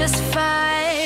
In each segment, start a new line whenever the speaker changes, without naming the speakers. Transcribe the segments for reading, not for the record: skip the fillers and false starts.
just fine.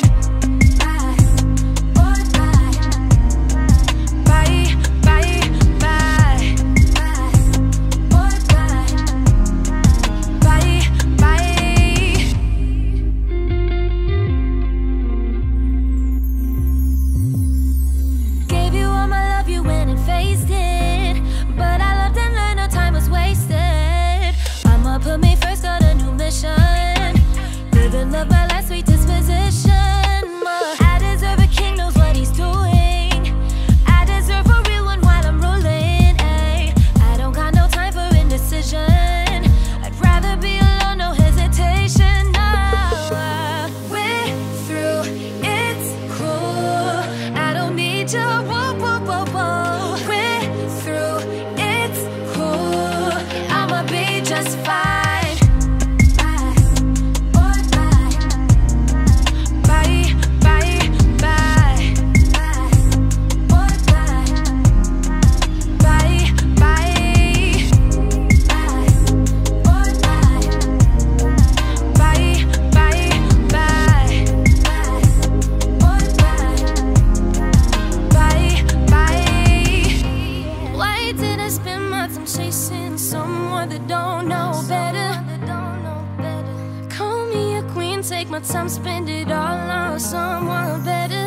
Put me first, got a new mission. Live and love my last sweet disposition. I deserve a king, knows what he's doing. I deserve a real one while I'm ruling. Ay, I don't got no time for indecision. I'd rather be alone, no hesitation. No, we're through, it's cool. I don't need you, whoa, whoa, whoa, whoa. We're through, it's cool. I'ma be just fine. Chasing someone that don't know better. Call me a queen, take my time, spend it all on someone better.